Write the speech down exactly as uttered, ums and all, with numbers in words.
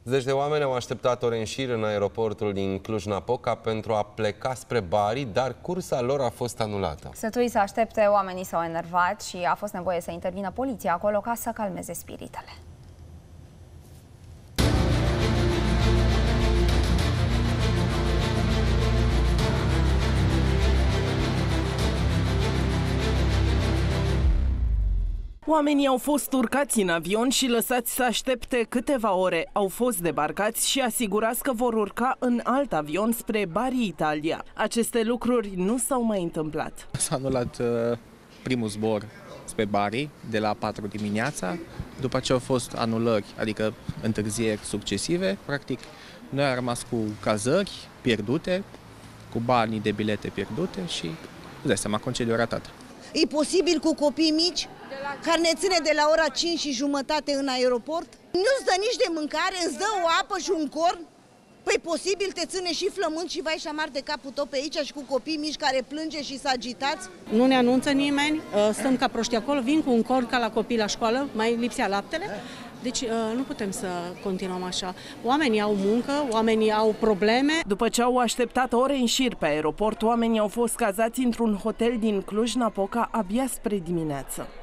Zeci de oameni au așteptat ore în șir în aeroportul din Cluj-Napoca pentru a pleca spre Bari, dar cursa lor a fost anulată. Sătui să aștepte, oamenii s-au enervat și a fost nevoie să intervină poliția acolo ca să calmeze spiritele. Oamenii au fost urcați în avion și lăsați să aștepte câteva ore. Au fost debarcați și asigurați că vor urca în alt avion spre Bari, Italia. Aceste lucruri nu s-au mai întâmplat. S-a anulat uh, primul zbor spre Bari de la patru dimineața, după ce au fost anulări, adică întârzieri succesive. Practic, noi am rămas cu cazări pierdute, cu banii de bilete pierdute și, îți dai seama, concediu ratat. E posibil cu copii mici, care ne ține de la ora cinci și jumătate în aeroport? Nu-ți dă nici de mâncare, îți dă o apă și un corn? Păi posibil te ține și flământ și vai și amar de capul tău pe aici și cu copii mici care plânge și să agitați? Nu ne anunță nimeni, stăm ca proști acolo, vin cu un corn ca la copii la școală, mai lipsea laptele. Deci nu putem să continuăm așa. Oamenii au muncă, oamenii au probleme. După ce au așteptat ore în șir pe aeroport, oamenii au fost cazați într-un hotel din Cluj-Napoca abia spre dimineață.